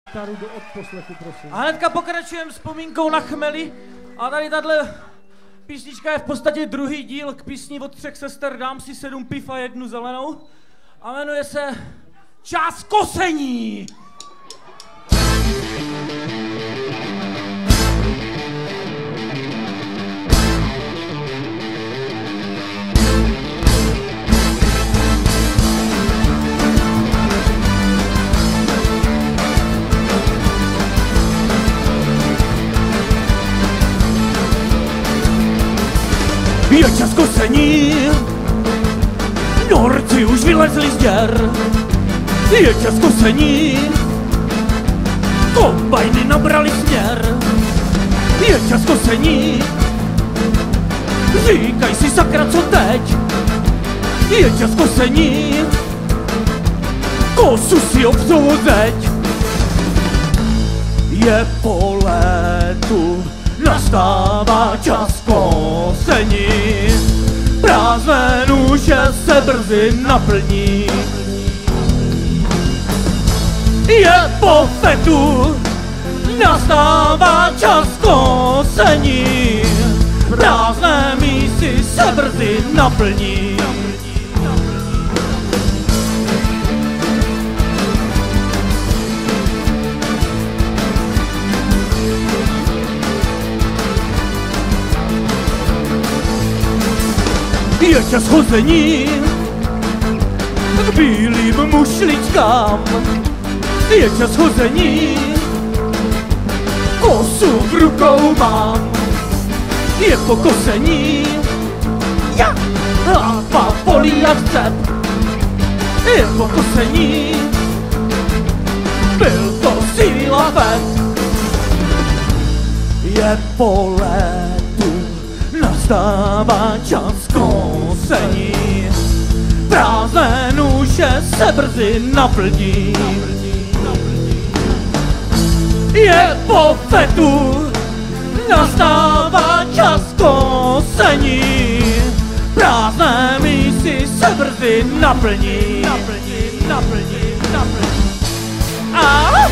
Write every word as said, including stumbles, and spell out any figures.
Taru do odposlechu, prosím. A hnedka pokračujeme vzpomínkou na chmely. A tady tahle písnička je v podstatě druhý díl k písni od třech sester. Dám si sedm piv a jednu zelenou. A jmenuje se Čas kosení. Je čas kosení, norci už vylezli z děr. Je čas kosení, kombajny nabrali směr. Je čas kosení, říkaj si sakra co teď. Je čas kosení, kosu si obřou zeď. Je po létu, nastává čas kosení, prázdné nůže se brzy naplní. Je po fetu, nastává čas kosení, prázdné mísy se brzy naplní. Je čas chození k bílým mušličkám. Je čas chození, kosu v rukou mám. Je po kosení, ja, hlava bolí jak cep. Je po kosení, byl to síla ven. Je po létu, nastává čas kosení, prázdné nůže se brzy naplní. Je po fetu, nastává čas kosení, prázdné mísy se brzy naplní. Naplní, naplní, naplní. A